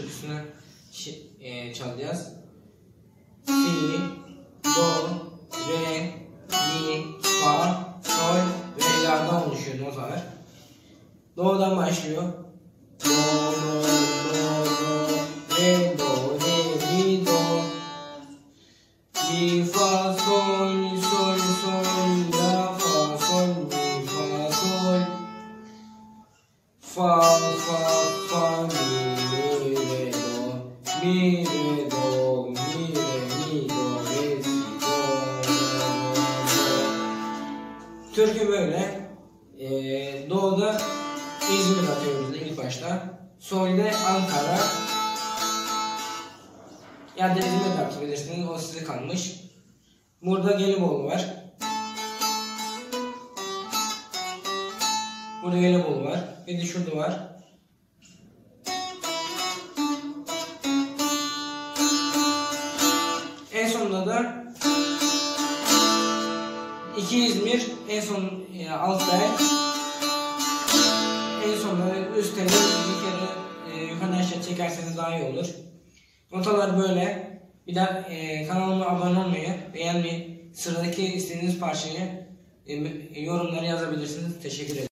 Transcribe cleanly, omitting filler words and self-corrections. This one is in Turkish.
türküsünü çalacağız. Si, do, re, mi, fa, sol ve la'dan oluşuyor notalar. Do'dan başlıyor. Do, do, do, do, re, do, re, mi, do. Mi, fa, sol, sol, sol, la, fa, sol, mi, fa, sol. Fa, fa, fa, mi, re, do. Mi, re, do, mi, re, mi, do, re, si, do, do, do. Türkü böyle. Do'da İzmir atıyoruz ilk başta. Sol'de Ankara. Ya da İzmir atabilirsiniz. O size kalmış. Burada Gelibolu var. Burada Gelibolu var. Bir de şurada var. En sonunda da 2 İzmir, en son Altay. En sonunda üstte bir kere yukarı aşağı çekerseniz daha iyi olur. Notalar böyle. Bir de kanalıma abone olmayı, beğenmeyi, sıradaki istediğiniz parçayı yorumlara yazabilirsiniz. Teşekkür ederim.